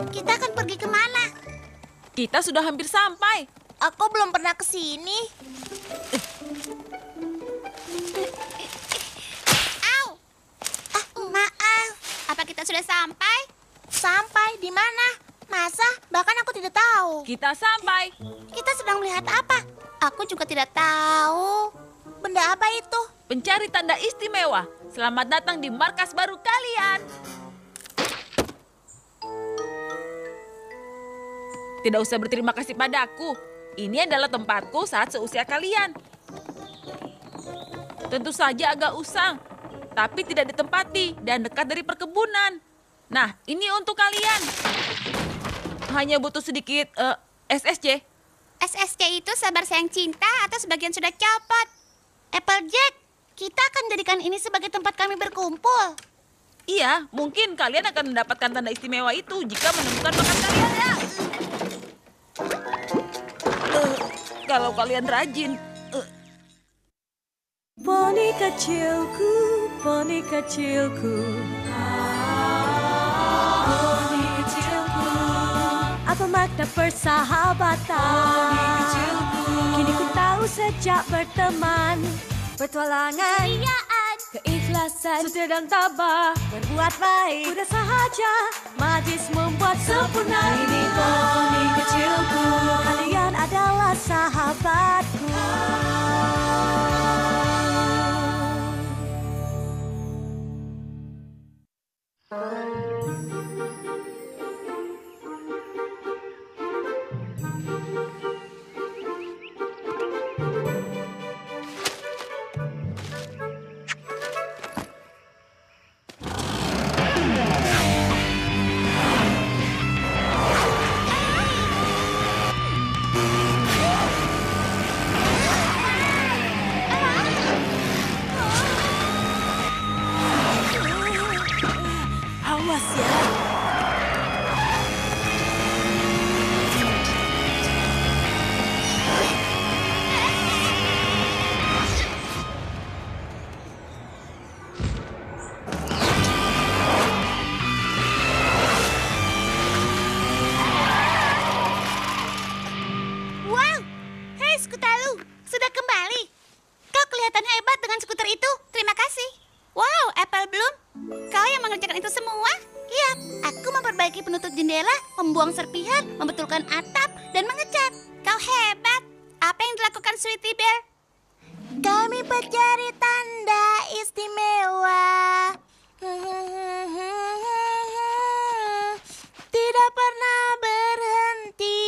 Kita akan pergi kemana? Kita sudah hampir sampai. Aku belum pernah ke sini. Au! Maaf. Apa kita sudah sampai? Sampai di mana? Masa? Bahkan aku tidak tahu. Kita sampai. Kita sedang melihat apa? Aku juga tidak tahu. Benda apa itu? Pencari tanda istimewa. Selamat datang di markas baru kalian. Tidak usah berterima kasih padaku. Ini adalah tempatku saat seusia kalian. Tentu saja agak usang, tapi tidak ditempati dan dekat dari perkebunan. Nah, ini untuk kalian. Hanya butuh sedikit SSC. SSC itu sabar sayang cinta atau sebagian sudah copot? Applejack, kita akan jadikan ini sebagai tempat kami berkumpul. Iya, mungkin kalian akan mendapatkan tanda istimewa itu jika menemukan bakat kalian ya. Kalau kalian rajin. Poni kecilku, poni kecilku. Poni kecilku. Apa makna persahabatan? Poni kecilku. Kini ku tahu sejak berteman. Petualangan, keriaan, keikhlasan, setia dan tabah, berbuat baik, mudah sahaja, majlis membuat sempurna. Ini poni kecilku, kalian adalah sahabatku. Awas ya. Wow! Hei, Skutalu, sudah kembali. Kau kelihatan hebat dengan skuter itu. Terima kasih. Wow, Apple Bloom. Kau yang mengerjakan itu semua? Iya, aku memperbaiki penutup jendela, membuang serpihan, membetulkan atap, dan mengecat. Kau hebat. Apa yang dilakukan Sweetie Bear? Kami pencari tanda istimewa. Tidak pernah berhenti.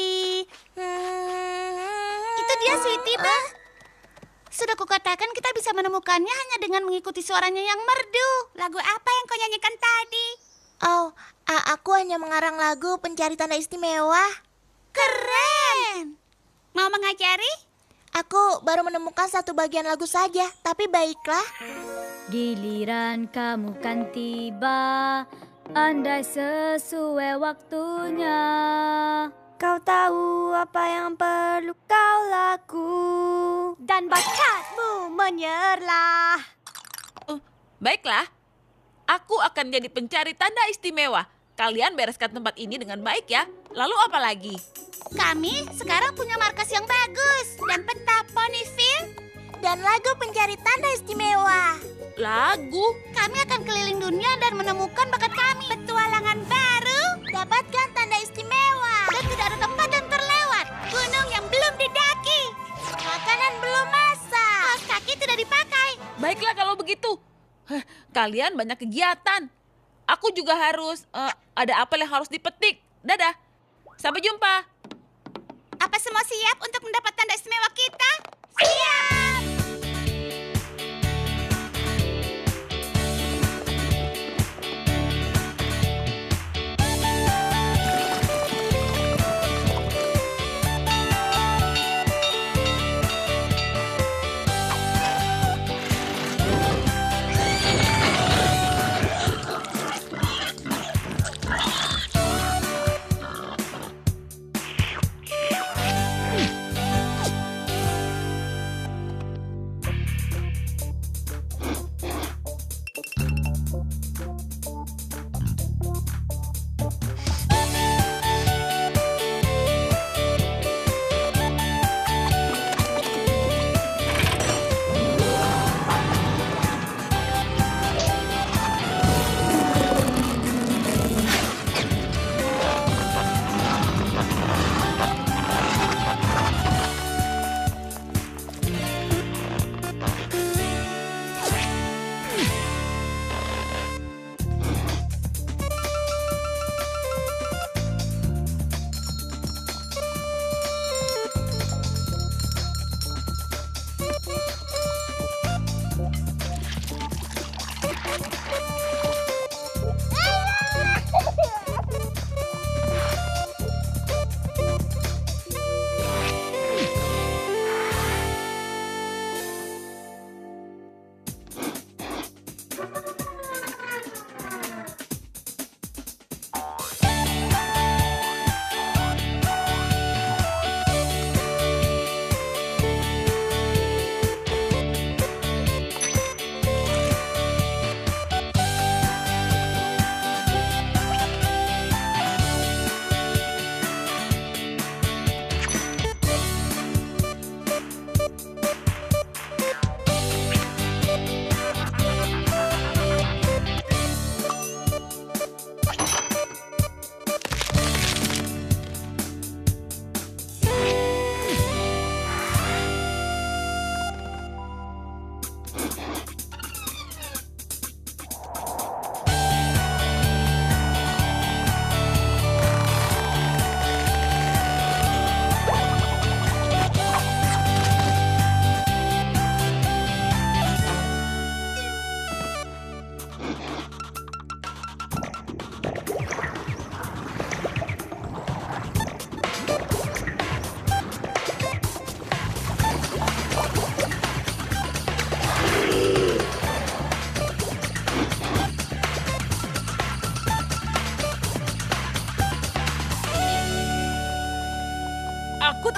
Itu dia Sweetie Bear. Sudah kukatakan kita bisa menemukannya hanya dengan mengikuti suaranya yang merdu. Lagu apa yang kau nyanyikan tadi? Oh, aku hanya mengarang lagu pencari tanda istimewa. Keren. Mau mengajari? Aku baru menemukan satu bagian lagu saja, tapi baiklah. Giliran kamu kan tiba, andai sesuai waktunya. Kau tahu apa yang perlu kau laku, dan bakatmu menyerlah. Baiklah, aku akan jadi pencari tanda istimewa. Kalian bereskan tempat ini dengan baik ya. Lalu apa lagi? Kami sekarang punya markas yang bagus. Dan peta Ponyville? Dan lagu pencari tanda istimewa. Lagu? Kami akan keliling dunia dan menemukan bakat kami. Petualangan baru? Dapatkan tanda istimewa. Dan tidak ada tempat yang terlewat. Gunung yang belum didaki? Makanan belum masak. Kaos kaki tidak dipakai? Baiklah kalau begitu. Kalian banyak kegiatan. Aku juga harus, ada apel yang harus dipetik. Dadah. Sampai jumpa. Apa semua siap untuk mendapat tanda istimewa kita? Siap!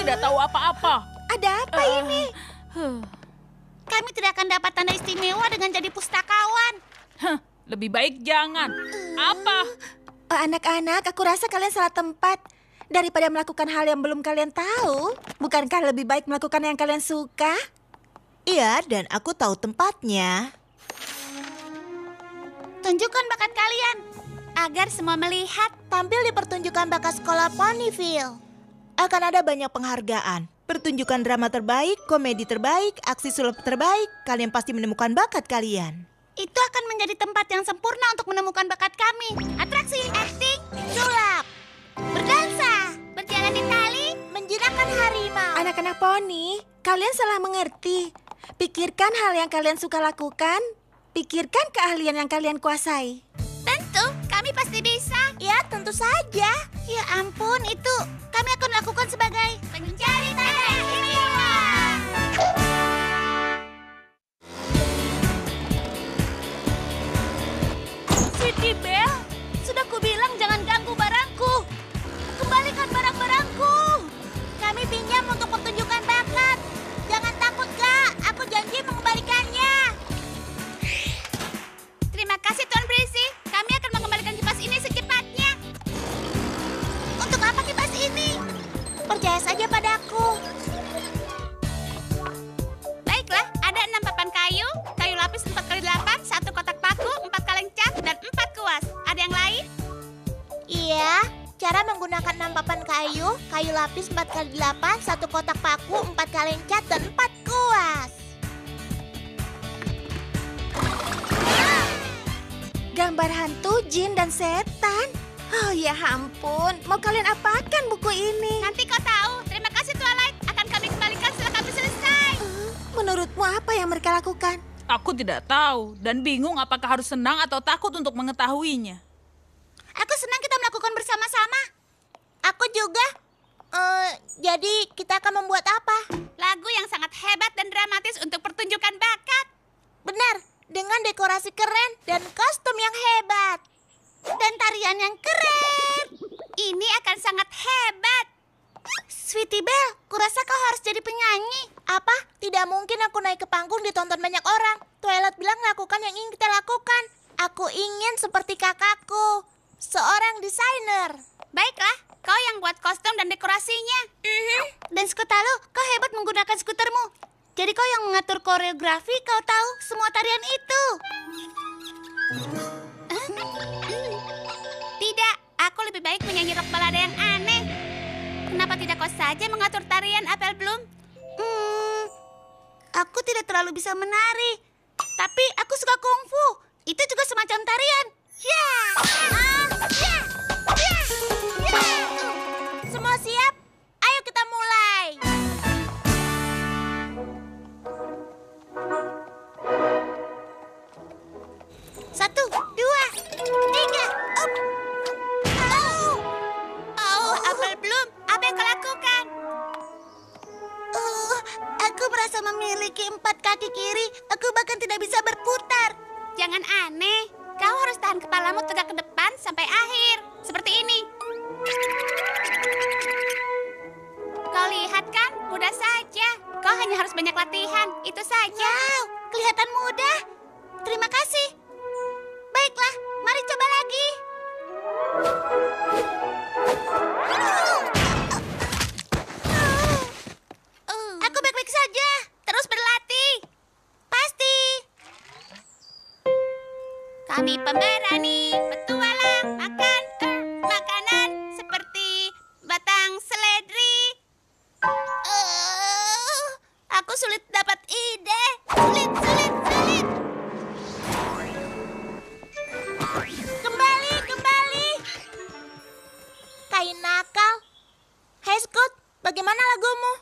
tidak tahu apa-apa. Ada apa ini? Kami tidak akan dapat tanda istimewa dengan jadi pustakawan. Lebih baik jangan. Apa? Oh, anak-anak, aku rasa kalian salah tempat. Daripada melakukan hal yang belum kalian tahu, bukankah lebih baik melakukan yang kalian suka? Iya, dan aku tahu tempatnya. Tunjukkan bakat kalian. Agar semua melihat. Tampil di pertunjukan bakat sekolah Ponyville. Akan ada banyak penghargaan. Pertunjukan drama terbaik, komedi terbaik, aksi sulap terbaik. Kalian pasti menemukan bakat kalian. Itu akan menjadi tempat yang sempurna untuk menemukan bakat kami. Atraksi, acting, Sulap, berdansa. berjalan di tali, Menjinakkan harimau. anak-anak poni, kalian salah mengerti. Pikirkan hal yang kalian suka lakukan. Pikirkan keahlian yang kalian kuasai. Tentu, kami pasti bisa. Ya, tentu saja. Ya ampun, itu kami akan lakukan sebagai pencari tanda istimewa. Sweetie Belle, sudah kubilang jangan ganggu barangku. Kembalikan barang-barangku. Kami pinjam untuk pertunjukan bakat. Jangan takut, Kak. Aku janji mengembalikannya. Terima kasih, Tuan Breezy. Kami akan mengembalikan kipas ini secepatnya. Untuk apa kipas ini? Percaya saja padaku. Baiklah, ada 6 papan kayu, kayu lapis 4x8, 1 kotak paku, 4 kaleng cat, dan 4 kuas. Ada yang lain? Iya, cara menggunakan 6 papan kayu, kayu lapis 4x8, 1 kotak paku, 4 kaleng cat, dan 4 kuas. Gambar hantu, jin, dan setan. Oh ya ampun, mau kalian apakan buku ini? Nanti kau tahu. Terima kasih, Twilight. Akan kami kembalikan setelah kami selesai. Menurutmu apa yang mereka lakukan? Aku tidak tahu dan bingung apakah harus senang atau takut untuk mengetahuinya. Aku senang kita melakukan bersama-sama. Aku juga. Jadi kita akan membuat apa? Lagu yang sangat hebat dan dramatis untuk pertunjukan bakat. Benar, dengan dekorasi keren dan kostum yang hebat. Dan tarian yang keren. Ini akan sangat hebat. Sweetie Belle, kurasa kau harus jadi penyanyi. Apa? Tidak mungkin aku naik ke panggung ditonton banyak orang. Twilight bilang lakukan yang ingin kita lakukan. Aku ingin seperti kakakku, seorang desainer. Baiklah, kau yang buat kostum dan dekorasinya. Dan Skutalu, kau hebat menggunakan skutermu. Jadi kau yang mengatur koreografi, kau tahu semua tarian itu. Tidak, aku lebih baik menyanyi rock balada yang aneh. Kenapa tidak kau saja mengatur tarian Apple Bloom? Aku tidak terlalu bisa menari. Tapi aku suka kungfu. Itu juga semacam tarian. Ya! Ya! Ya! Ya! Semua siap? Ayo kita mulai. Satu, dua, tiga. Up. Oh, Apple Bloom, apa yang kau lakukan? Aku merasa memiliki 4 kaki kiri. Aku bahkan tidak bisa berputar. Jangan aneh. Kau harus tahan kepalamu tegak ke depan sampai akhir. Seperti ini. Kau lihat kan? Mudah saja. Kau hanya harus banyak latihan. Itu saja. Wow, kelihatan mudah. Terima kasih. Baiklah, mari coba lagi. Aku baik-baik saja. Terus berlatih. Pasti. Kami pemberani, petualang, makan makanan seperti batang seledri. Aku sulit dapat ide. Sulit. Kembali. Kain nakal. Hey Scoot, bagaimana lagumu?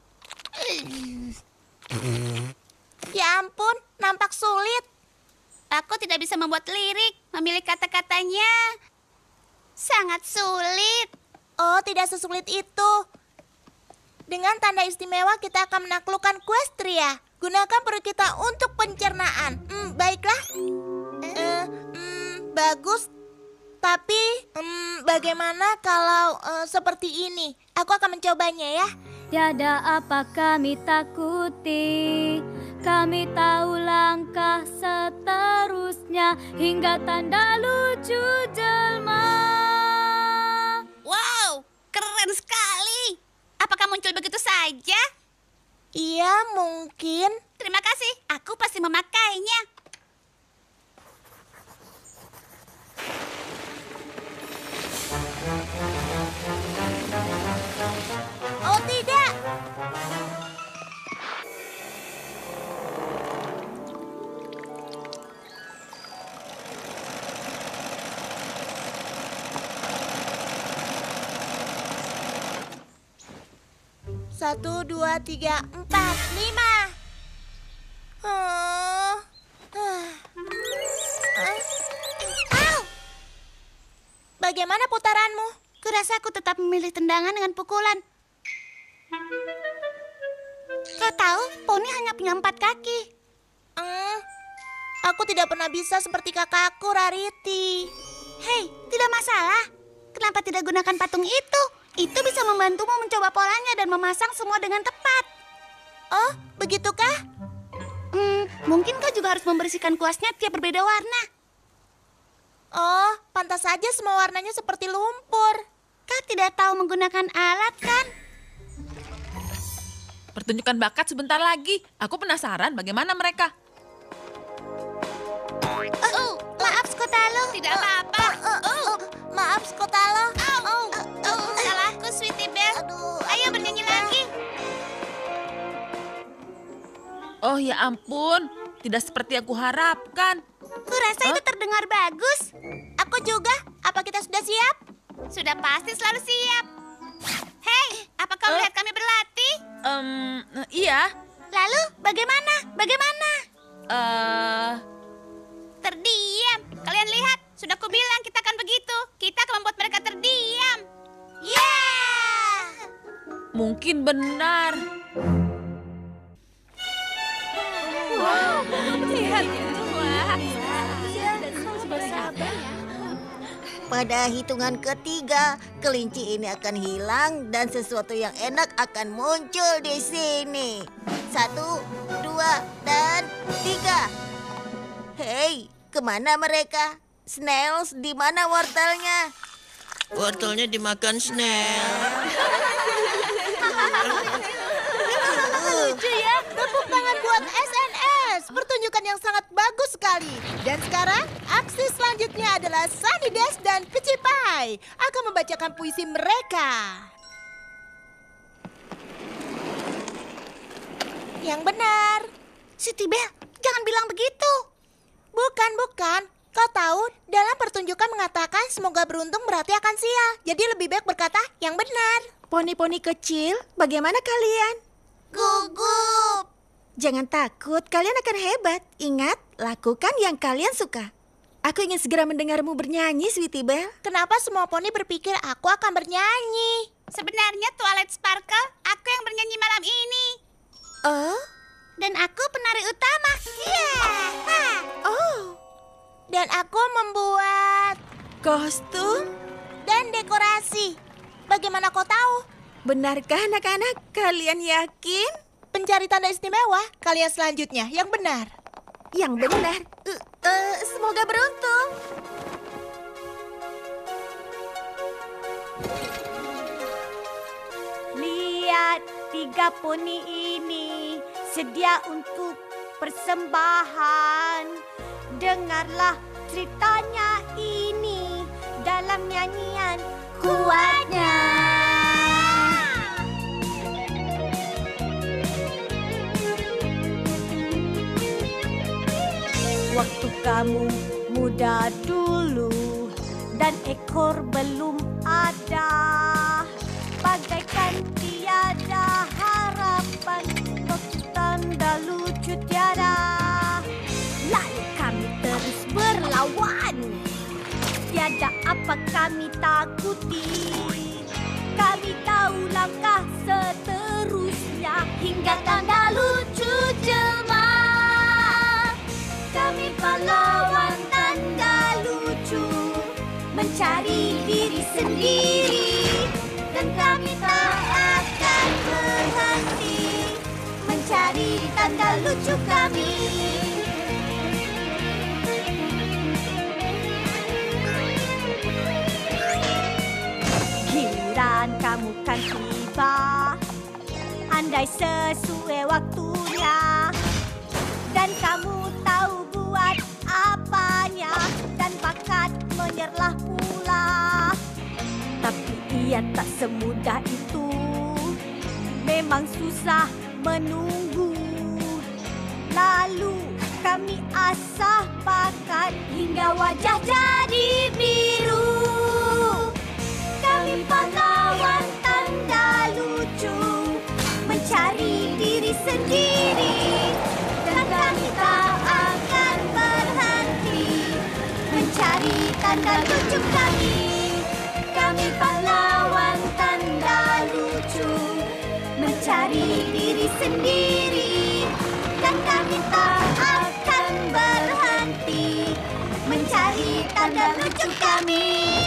Ya ampun, nampak sulit. Aku tidak bisa membuat lirik. Memilih kata-katanya sangat sulit. Oh, tidak sesulit itu. Dengan tanda istimewa kita akan menaklukkan Questria. Gunakan perut kita untuk pencernaan. Baiklah. Bagus. Tapi bagaimana kalau seperti ini? Aku akan mencobanya ya. tiada apa kami takuti. Kami tahu langkah seterusnya hingga tanda lucu jelma. Wow, keren sekali. Apakah muncul begitu saja? Iya, mungkin. Terima kasih, aku pasti memakainya. Oh tidak. Satu, dua, tiga, empat, lima. Au! Bagaimana putaranmu? Kurasa aku tetap memilih tendangan dengan pukulan. Kau tahu, poni hanya punya 4 kaki. Aku tidak pernah bisa seperti kakakku, Rarity. Hei, tidak masalah. Kenapa tidak gunakan patung itu? Itu bisa membantumu mencoba polanya dan memasang semua dengan tepat. Oh, begitukah? Mungkin kau juga harus membersihkan kuasnya tiap berbeda warna. Oh, pantas saja semua warnanya seperti lumpur. Kau tidak tahu menggunakan alat, kan? Pertunjukan bakat sebentar lagi. Aku penasaran bagaimana mereka. Maaf, Skotalo. Tidak apa-apa. Maaf, Skotalo. Salahku, Sweetie Belle. Ayo bernyanyi lagi. Oh ya ampun, tidak seperti aku harapkan. Kurasa itu terdengar bagus. Aku juga. Apa kita sudah siap? Sudah pasti selalu siap. Hei, apa kau melihat kami berlatih? Iya. Lalu, bagaimana? Eh, Terdiam. Kalian lihat, sudah kubilang kita akan begitu. Kita akan membuat mereka terdiam. Yeah! mungkin benar. Pada hitungan ketiga, kelinci ini akan hilang dan sesuatu yang enak akan muncul di sini. 1, 2, dan 3. Hei, kemana mereka? Snails, di mana wortelnya? Wortelnya dimakan snail. Lucu ya, tepuk tangan buat SNS. Pertunjukan yang sangat bagus sekali. Dan sekarang, aksi selanjutnya adalah Sunny Dash dan Peachy Pie akan membacakan puisi mereka. Yang benar. Sweetie Belle, jangan bilang begitu. Bukan. Kau tahu, dalam pertunjukan mengatakan semoga beruntung berarti akan sial. Jadi lebih baik berkata yang benar. Poni-poni kecil, bagaimana kalian? Gugup. Jangan takut, kalian akan hebat. Ingat, lakukan yang kalian suka. Aku ingin segera mendengarmu bernyanyi, Sweetie Belle. Kenapa semua poni berpikir aku akan bernyanyi? Sebenarnya Twilight Sparkle, aku yang bernyanyi malam ini. Oh? Dan aku penari utama. Oh, Dan aku membuat kostum? dan dekorasi. Bagaimana kau tahu? Benarkah anak-anak? Kalian yakin? Pencari tanda istimewa, kalian selanjutnya yang benar. Yang benar. Semoga beruntung. Lihat 3 poni ini sedia untuk persembahan. Dengarlah ceritanya ini dalam nyanyian kuatnya. Waktu kamu muda dulu dan ekor belum ada, bagaikan tiada harapan, waktu tanda lucu tiada. Lalu kami terus berlawan, tiada apa kami takuti. Kami tahu langkah seterusnya hingga tanda lucu jelma. Kami pahlawan tanda lucu, mencari diri sendiri, dan kami tak akan tanda lucu kami. Giliran kamu kan tiba, andai sesuai waktunya, dan kamu tahu buat apanya, dan bakat menyerlah pula. Tapi ia tak semudah itu, memang susah menunggu. Lalu kami asah bakat hingga wajah jadi biru. Kami pahlawan tanda lucu, mencari diri sendiri, dan kami tak akan berhenti mencari tanda lucu kami. Kami pahlawan tanda lucu, mencari diri sendiri, dan kami tak akan berhenti mencari tanda lucu kami.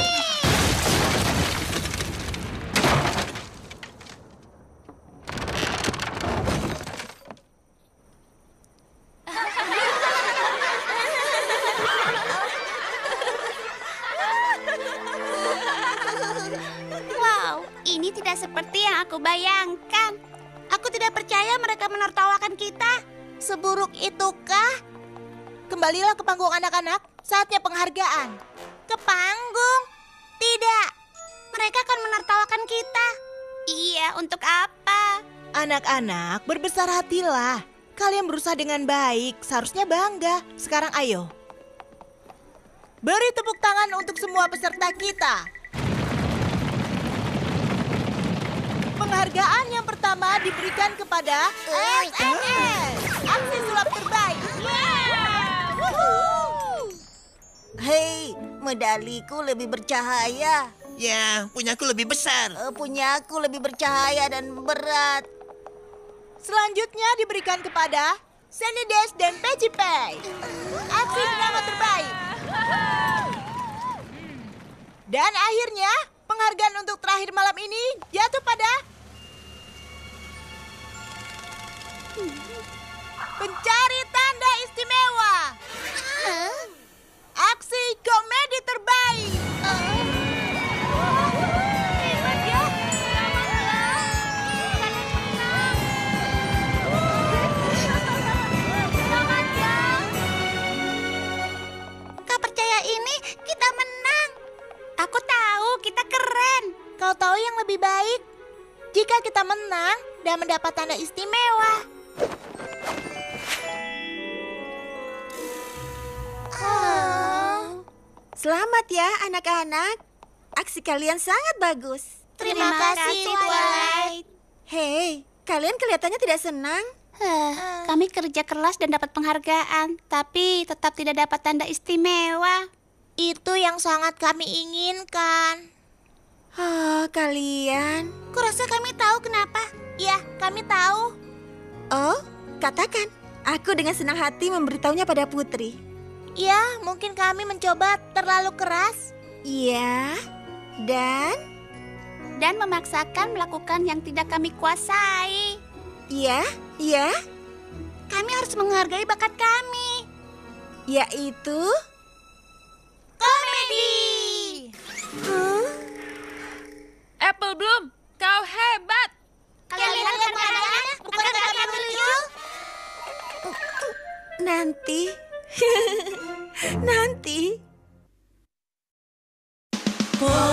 Wow, ini tidak seperti yang aku bayangkan. Aku tidak percaya mereka menertawakan kita. Seburuk itukah? Kembalilah ke panggung anak-anak, saatnya penghargaan. Ke panggung? Tidak. Mereka akan menertawakan kita. Iya, untuk apa? Anak-anak, berbesar hatilah. Kalian berusaha dengan baik, seharusnya bangga. Sekarang ayo. Beri tepuk tangan untuk semua peserta kita. Penghargaan yang pertama diberikan kepada SNS, aksi sulap terbaik. Hei, medaliku lebih bercahaya. Ya, punyaku lebih besar. Punyaku lebih bercahaya dan berat. Selanjutnya diberikan kepada Sunny Dash dan Peggy Pie, aksi drama terbaik. Dan akhirnya, penghargaan untuk terakhir malam ini jatuh pada pencari tanda istimewa. Aksi komedi terbaik. Hebat ya. Selamat ya. Kau percaya ini? Kita menang. Aku tahu kita keren. Kau tahu yang lebih baik? Jika kita menang dan mendapat tanda istimewa. Selamat ya anak-anak. Aksi kalian sangat bagus. Terima kasih, Twilight. Hei, kalian kelihatannya tidak senang. Kami kerja keras dan dapat penghargaan, tapi tetap tidak dapat tanda istimewa. Itu yang sangat kami inginkan. Kalian. Kurasa kami tahu kenapa. Ya, kami tahu. Oh, katakan. Aku dengan senang hati memberitahunya pada Putri. Ya, mungkin kami mencoba terlalu keras. Iya, Dan memaksakan melakukan yang tidak kami kuasai. iya, Kami harus menghargai bakat kami. yaitu Komedi! Apple Bloom, kau hebat. Kalian lihat penghargaannya? Bukan kami lucu? nanti.